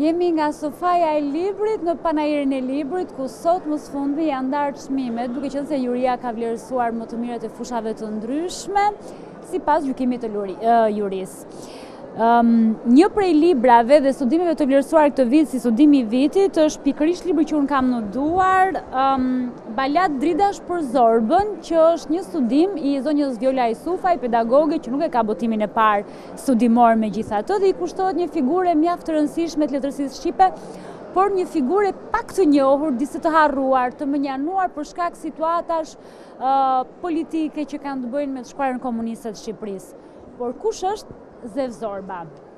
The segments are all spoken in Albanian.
Jemi nga sofaja e librit në panajirin e librit, ku sot më së fundmi janë ndarë çmimet, duke qenë se juria ka vlerësuar më të mirët e fushave të ndryshme, sipas gjykimit të jurisë. Një prej librave dhe studimeve të vlerësuar këtë vit si studimi i vitit është pikërisht libri që unë kam në duar, Balat Dridash për Zorbën, që është një studim i zonjës Viola Isufaj, pedagoge që nuk e ka botimin e parë studimor megjithatë, dhe i kushtohet një figurë mjaft të rëndësishme të letërsisë shqipe, por një figurë pak të njohur, disi të harruar, të mënjanuar për shkak situatash politike që kanë të bëjnë me të shkuarën komuniste të Shqipërisë. Por kush është Zev Zorba?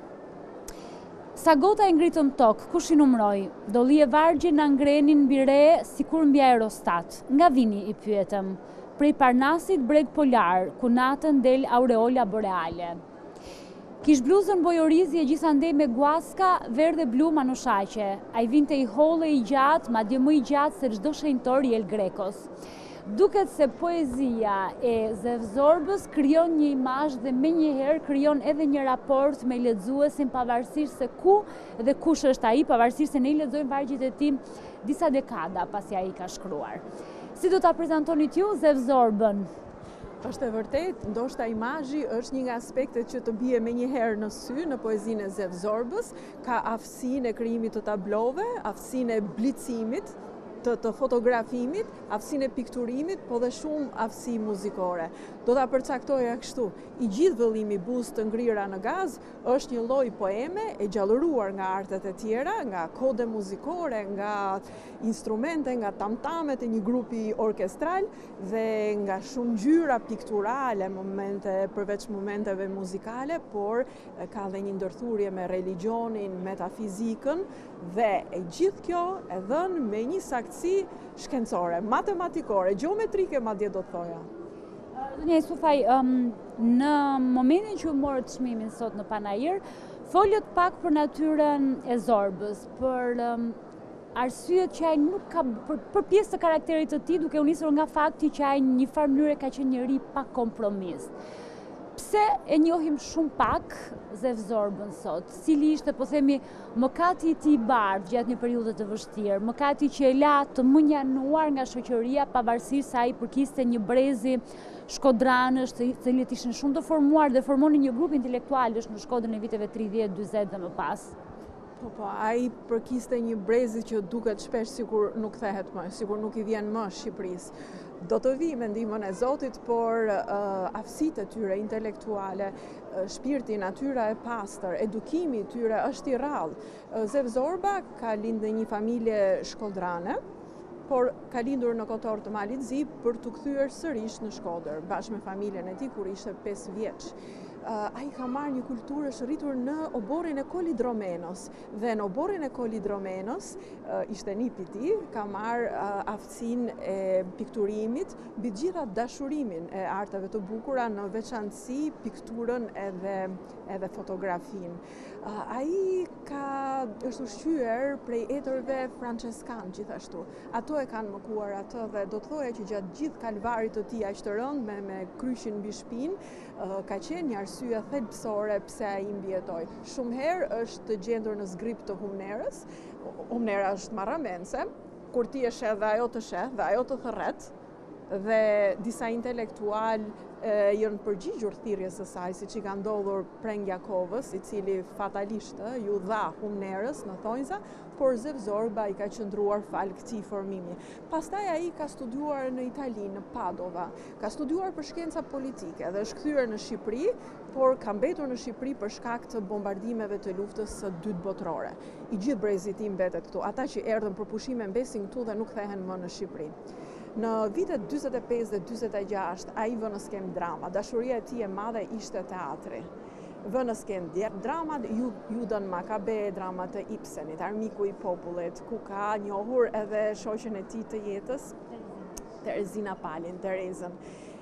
Sa gota e ngritëm tokë, kush i numroi? Dolli e vargje na ngrenin mbi re sikur mbi aerostat. Nga vini i pyetëm? Prej Parnasit breg polar, ku natën del aureola boreale. Kish bluzën bojorizi e gjithandej me guaska, verdhe blu manushaqe. Ai vinte i hollë i gjatë, madje më i gjatë se çdo shenjtor i El Grekos. Duket se poezia e Zev Zorbës krijon një imazh dhe menjëherë krijon edhe një raport me lexuesin, pavarësisht se ku dhe kush është ai, pavarësisht se ne i lexojmë vargjet e tij disa dekada pasi ai ka shkruar. Si do ta prezantonit ju Zev Zorbën? Është e vërtet, ndoshta imazhi është një nga aspektet që të bie menjëherë në sy në poezinë e Zev Zorbës, ka aftësinë e krijimit të tablove, aftësinë e blicimit, të fotografimit, aftësinë e pikturimit, po dhe shumë aftësi muzikore. Do ta përcaktoja kështu: i gjithë vëllimi buzë të ngrira në gaz është një lloj poeme e gjallëruar nga artet e tjera, nga kode muzikore, nga instrumente, nga tamtamet e një grupi orkestral dhe nga shumë ngjyra pikturale, përveç momenteve muzikale, por ka dhe një ndërthurje me religionin, metafizikën, dhe e gjithë kjo e dhënë me një saktësi shkencore, matematikore, gjeometrike madje do të thoja. Zonja Isufaj, në momentin që u morët çmimin sot në Panajir, folët pak për natyrën e Zorbës, për arsyet që ai nuk ka, për pjesë të karakterit të tij, duke u nisur nga fakti që ai në një farë mënyrë ka qenë njeri pa kompromis. Pse e njohim shumë pak Zev Zorbën sot? Cili ishte, po themi, mëkati i tij i bardhë gjatë një periudhe të vështirë, mëkati që e la të mënjanuar nga shoqëria, pavarësisht se ai përkiste një brezi shkodranësh, të cilët ishin shumë të formuar dhe formonin një grup intelektualësh në Shkodrën e viteve 30, 40 dhe më pas. Po, ai përkiste një brezi që duket shpesh sikur nuk kthehet më, sikur nuk i vjen më Shqipërisë. Do të vi me ndihmën e Zotit, por aftësitë e tyre intelektuale, shpirti, natyra e pastër, edukimi i tyre është i rrallë. Zev Zorba ka lindë në një familje shkodrane, por ka lindur në Kotor të Malit Zi për të kthyer sërish në Shkodër, bashkë me familjen e tij kur ishte 5 vjeç. Ai ka marrë një kulturë, është rritur në oborrin e Kolidromenos, dhe në oborrin e Kolidromenos ishte nipi i tij, ka marrë aftësinë e pikturimit, mbi të gjitha dashurimin e arteve të bukura, në veçantësi pikturën edhe fotografinë. Ai është ushqyer prej etërve franceskan gjithashtu. Ato e kanë mëkuar atë, dhe do të thoja që gjatë gjithë kalvarit të tij aq të rënd me kryshin mbi shpinë, ka qenë një arsye thelbësore pse ai mbijetoi. Shumë herë është gjendur në zgrip të Humnerës. Humnera është marramense, kur ti e sheh dhe ajo të sheh dhe ajo të thërret, dhe disa intelektual janë përgjigjur thirrjes së saj, siç i ka ndodhur Prengjakovës, i cili fatalisht ju dha Humnerës në thonjza, por Zev Zorba i ka qëndruar fal këtij formimi. Pastaj ai ka studiuar në Itali, në Padova, ka studiuar për shkenca politike dhe është kthyer në Shqipëri, por ka mbetur në Shqipëri për shkak të bombardimeve të luftës së dytë botërore. I gjithë brezi i tij mbetet këtu. Ata që erdhën për pushime mbesin këtu dhe nuk kthehen më në Shqipëri. Në vitet 45 dhe 46, ai vë në skemë drama. Dashuria e tij e madhe ishte teatri. Vë në skemë dramat, Judën Makabe, dramat e Ibsenit, Armiku i popullit, ku ka njohur edhe shoqen e tij të jetës, Terezina Palin, Terezën.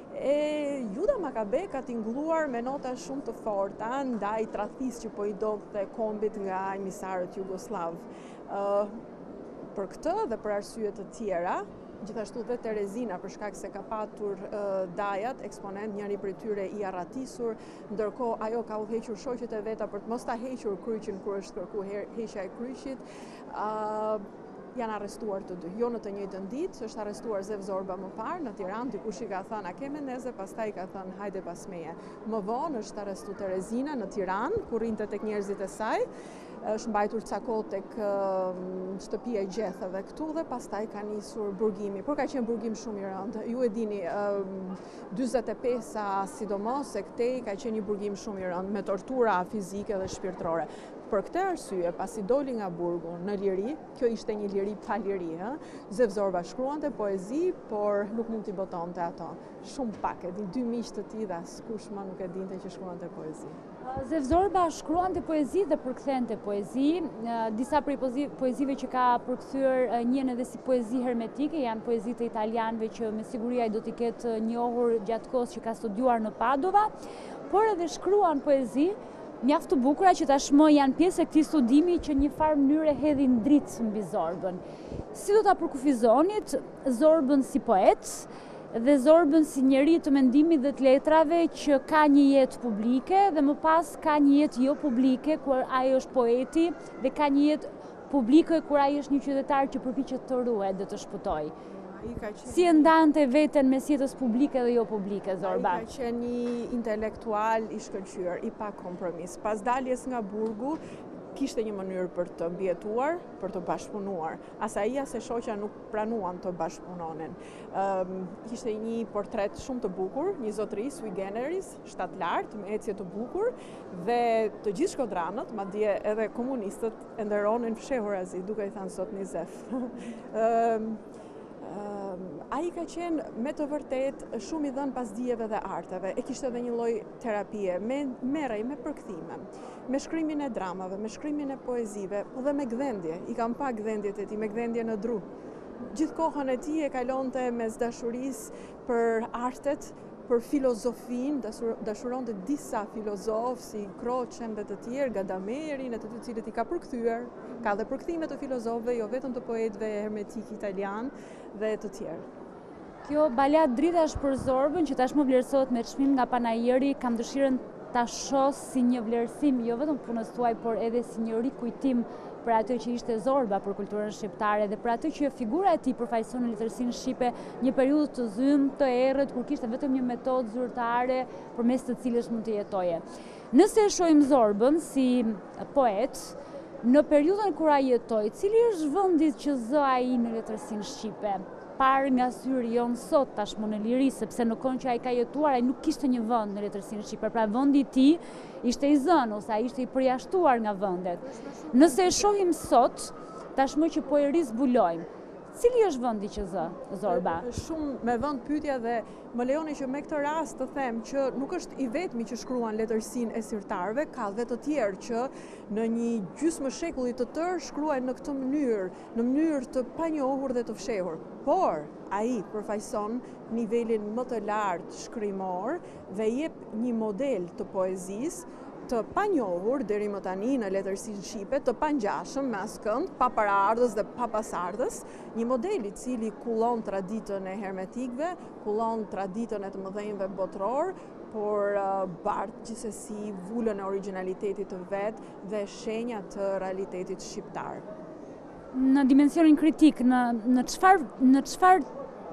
Juda Makabe ka tingulluar me nota shumë të forta ndaj tradhtisë që po i dodhte kombit nga emisarët jugosllav. Për këtë dhe për arsye të tjera, Gjithashtu dhe Terezina, për shkak se ka patur dajat, eksponent, njëri prej tyre i arratisur, ndërkohë ajo ka udhëhequr shoqet e veta për të mos ta hequr kryqin kur është kërkuar heqja e kryqit. Janë arrestuar të dy. Jo në të njëjtën ditë, është arrestuar Zev Zorba më parë në Tiranë, dikush i ka thënë a ke mendeze, pastaj ka thënë hajde pas meje. Më vonë është arrestuar Terezina në Tiranë, ku rrinte tek njerëzit e saj. Është mbajtur ca kohë tek shtëpia e gjethave këtu dhe pastaj ka nisur burgimi. Por ka qenë burgim shumë i rëndë. Ju e dini, 45-a sidomos e këtej ka qenë një burgim shumë i rëndë me tortura fizike dhe shpirtërore. Për këtë arsye, pasi doli nga burgu në liri, kjo ishte një liri pa liri, Zev Zorba shkruante poezi, por nuk mund t'i botonte ato. Shumë pak, e di 2 miq të tij dhe askush më nuk e dinte që shkruante poezi. Zev Zorba shkruante poezi dhe përkthente poezi. Disa prej poezive që ka përkthyer njihen edhe si poezi hermetike, janë poezitë e italianëve që me siguri ai do t'i ketë njohur gjatë kohës që ka studiuar në Padova, por edhe shkruan poezi mjaft të bukura që tashmë janë pjesë e këtij studimi që një farë mënyre hedhin dritë mbi Zorbën. Si do ta përkufizonit Zorbën si poet dhe Zorbën si njeri të mendimit dhe të letrave që ka një jetë publike dhe më pas ka një jetë jo publike kur ai është poeti dhe ka një jetë publike kur ai është një qytetar që përpiqet të ruhet dhe të shpëtojë. Si e ndante veten mes jetës publike dhe jo publike, Zorba? Ai ka qenë një intelektual i shkëlqyer, i pa kompromis. Pas daljes nga burgu, kishte një mënyrë për të mbijetuar, për të bashkëpunuar. As ai as e shoqja nuk pranuan të bashkëpunonin. Kishte një portret shumë të bukur, një zotëri sui generis, shtatlart, me ecje të bukur, dhe të gjithë shkodranët, madje edhe komunistët, e nderonin fshehurazi, duke i thënë sot një zef. Ai ka qenë me të vërtet shumë i dhënë pasdijeve dhe arteve, e kishte edhe një lloj terapie, merrej me përkthime, me shkrimin e dramave, me shkrimin e poezive, po dhe me gdhendje. I kam pa gdhendjet e tij, me gdhendje në dru. Gjithë kohën e tij e kalonte mes dashurisë për artet, për filozofin, dashuronte disa filozofë si Crocen dhe të tjerë, Gadamerin, e të cilët i ka përkthyer. Ka dhe përkthime të filozofëve, jo vetëm të poetëve hermetik italian dhe të tjerë. Kjo balat dritash për Zorbën, që tashmë vlerësohet me çmim nga panajeri, kam dëshirën ta shoh si një vlerësim jo vetëm punës tuaj, por edhe si një rikujtim për atë që ishte Zorba për kulturën shqiptare dhe për atë që figura e tij përfaqëson në letërsinë shqipe një periudhë të zymë, të errët, kur kishte vetëm një metodë zyrtare përmes të cilës mund të jetoje. Nëse e shohim Zorbën si poet, në periudhën kur ai jetoi, cili është vendi që zë ai në letërsinë shqipe? Parë nga syri jon sot tashmë në liri, sepse në kohën që ai ka jetuar, ai nuk kishte një vend në letërsinë shqipe, pra vendi i tij ishte i zënë ose ai ishte i përjashtuar nga vendet. Nëse e shohim sot, tashmë që po e rizbulojmë, cili është vendi që zë, Zorba? Shumë me vend pyetja dhe më lejoni që me këtë rast të them që nuk është i vetmi që shkruan letërsinë e sirtarëve, ka dhe të tjerë që në një gjysmë shekulli të tërë shkruajnë në këtë mënyrë, në mënyrë të panjohur dhe të fshehur. Por ai përfaqëson nivelin më të lartë shkrimor dhe jep një model të poezisë të panjohur deri më tani në letërsinë shqipe, të pangjashëm me askënd, pa paraardhës dhe pa pasardhës, një model i cili kullon traditën e hermetikëve, kullon traditën e të mëdhenjve botror, por bart gjithsesi vulën e origjinalitetit të vet dhe shenja të realitetit shqiptar. Në dimensionin kritik, në çfarë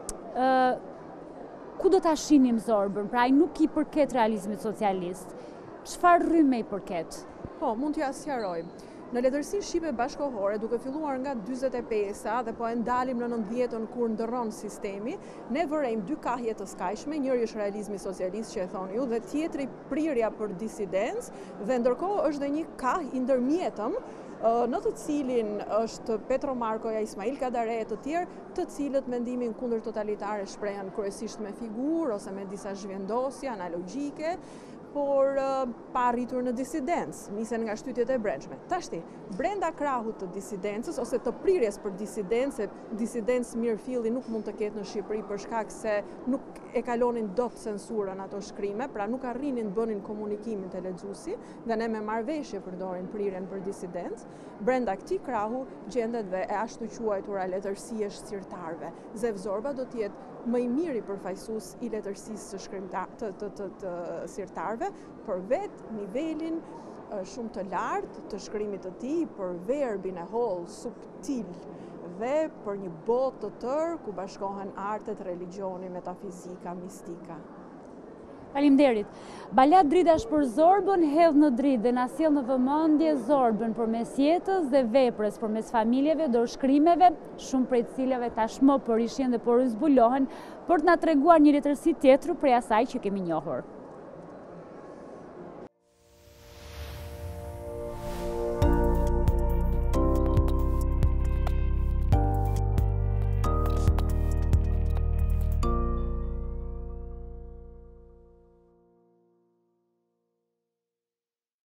ku do ta shihnim Zorbën? Pra ai nuk i përket realizmit socialist. Çfarë rrymë i përket? Po, mund t'ja sqaroj. Në letërsinë shqipe bashkohore, duke filluar nga 45-a dhe po e ndalim në 90-ën kur ndërron sistemi, ne vërejmë 2 kahje të skajshme, njëri është realizmi socialist që e thoni ju, dhe tjetri prirja për disidencë, dhe ndërkohë është dhe një kahë i ndërmjetëm, në të cilin është Petro Markoja, Ismail Kadare e të tjerë, të cilët mendimin kundër totalitare shprehen kryesisht me figurë ose me disa zhvendosje analogjike, por pa arritur në disidencë, nisen nga shtytjet e brendshme. Tashti, brenda krahut të disidencës ose të prirjes për disidencë mirë filli nuk mund të ketë në Shqipëri për shkak se nuk e kalonin dot censurën ato shkrime, pra nuk arrinin bënin komunikimin te lexuesi dhe ne me marrëveshje përdorin prirjen për disidencë. Brenda këtij krahu gjendet dhe e ashtu quajtura letërsia shqirtare shkrimtarve. Zev Zorba do t'jetë më i miri përfaqësues i letërsisë të sirtarve, për vetë nivelin shumë të lartë të shkrimit të tij, për verbin e holl, subtil, dhe për një botë të tërë ku bashkohen artet, religioni, metafizika, mistika. Faleminderit. Balat Dritash për Zorbën hedh në dritë dhe na sjell në vëmendje Zorbën përmes jetës dhe veprës, përmes familjeve, dorëshkrimeve, shumë prej cilave tashmë po rishjen dhe po zbulohen për të na treguar një letërsi tjetër prej asaj që kemi njohur.